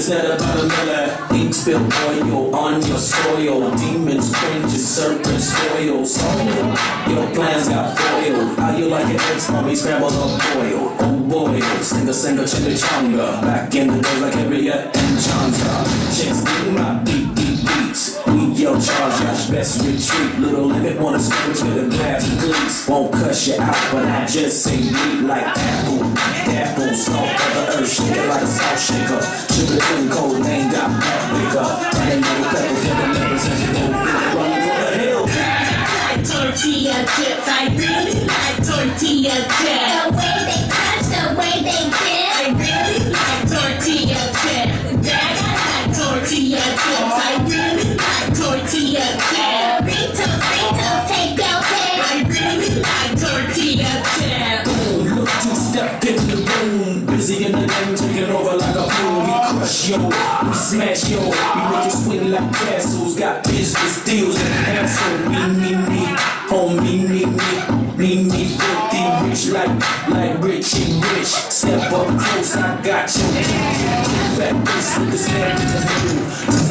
It's not about a million. Ink spill oil on your soil. Demons, cringes, serpents, spoils. Your plans got foiled. How you like your ex mommy scrambled up oil? Oh boy, singer, chimichanga. Back in the days like Harriet and Chandra. Chicks do my beats. We yell charge, y'all best retreat. Little limit, wanna switch with a glass of cleats. Won't cuss you out, but I just say meat like apple. Apple, salt of the earth, shake it like a salt shaker. Sugar twin cold name got bigger. Running little peppers in the levers and you go running for the hill. Tortilla chips, I really like tortilla chips. The way they touch, the way they dip. I really like tortilla chips. Dad, I like tortilla chips. I really like tortilla chips. Fritos, take your pick. I really like tortilla chips. Boom, look to step in the room. Busy in the game, taking over like a boom. We crush yo, we smash yo. We make it swing like castles. Got business deals and hassle. Me. Home, me, filthy rich like Richie Rich. Step up close, I got you. Fat face with the snap in the middle.